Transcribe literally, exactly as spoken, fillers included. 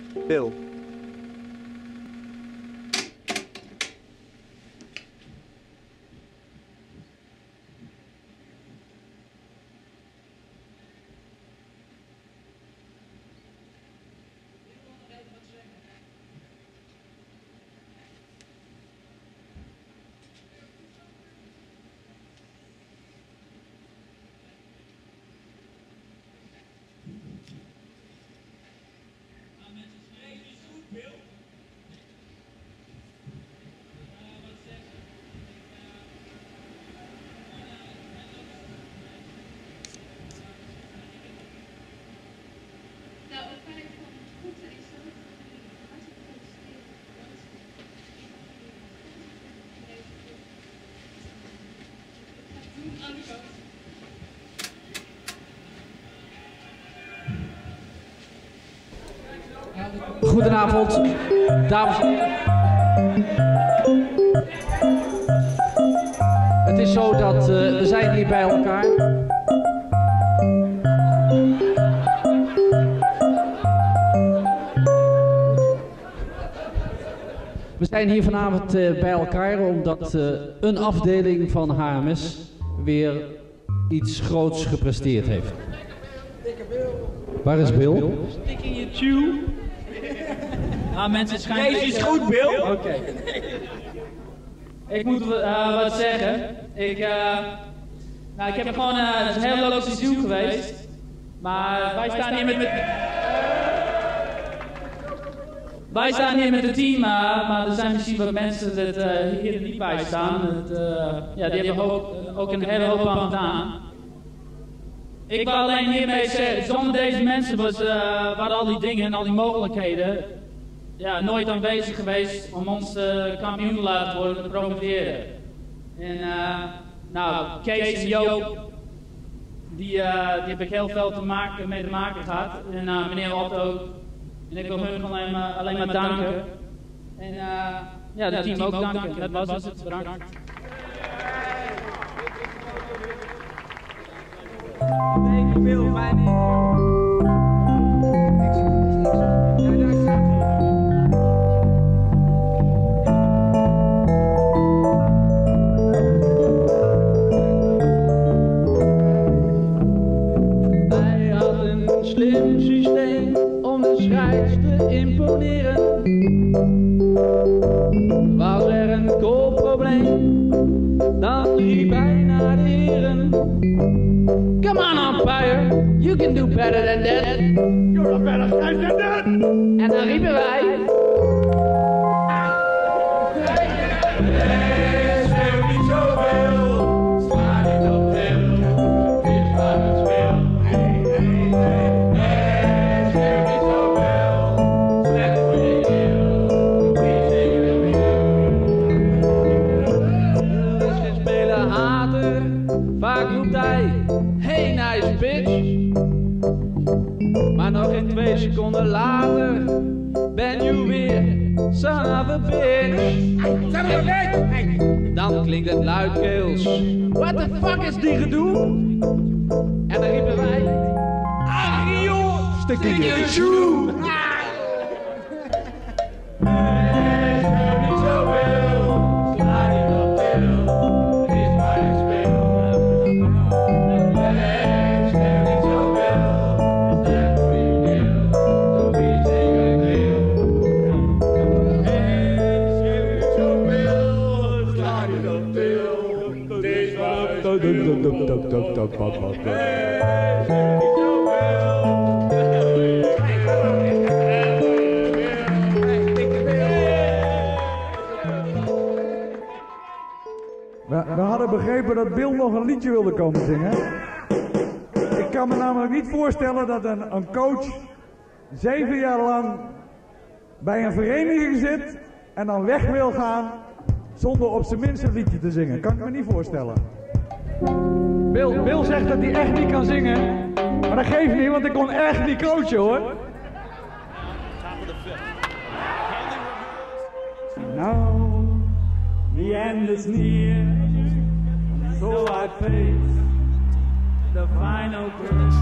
Bill. Goedenavond, dames en heren. Het is zo dat uh, we zijn hier bij elkaar. We zijn hier vanavond uh, bij elkaar omdat uh, een afdeling van H M S weer iets groots gepresteerd heeft. Waar is Bill? Stick in je tube. Nou mensen, het schijnt... Deze is goed, Bill. Oké. Okay. Ik moet uh, wat zeggen. Ik, uh, nou, ik heb gewoon uh, het is een heel leuk seizoen geweest. Maar wij staan hier met... met wij staan hier met het team, uh, maar er zijn misschien wat mensen dat uh, hier er niet bij staan. Dat, uh, ja, die hebben ook, ook een hele hoop aan gedaan. Ik wil alleen hiermee zeggen, zonder deze mensen was, uh, waren al die dingen en al die mogelijkheden ja, nooit aanwezig geweest om ons uh, kampioen te laten worden te promoveren. En uh, nou, Kees en Joop, die, uh, die heb ik heel veel te maken, mee te maken gehad. En uh, meneer Otto, en ik wil hun alleen maar, alleen maar danken. En uh, ja, het team ook danken. Dat was het, bedankt. Thank you, Bill. My name. Ja, daar staat hij. Hij had een slim systeem om de scheids te imponeren. Was er een koolprobleem, dan riep hij naar de heren. Come on, umpire, you can do better than that. You're a better guy than that. En dan riepen wij. Vaak roept hij, hey nice bitch. Maar nog geen twee seconden later ben je weer son of a bitch. Son of a bitch. Dan klinkt het luidkeels, what the fuck is die gedoe? En dan riepen wij, ah joh, stik in je shoe. We, we hadden begrepen dat Bill nog een liedje wilde komen zingen. Ik kan me namelijk niet voorstellen dat een, een coach zeven jaar lang bij een vereniging zit en dan weg wil gaan zonder op zijn minst een liedje te zingen. Kan ik me niet voorstellen. Bill, Bill zegt dat hij echt niet kan zingen, maar dat geeft niet, want ik kon echt niet coachen hoor. Now the end is near, so I face the final curtain.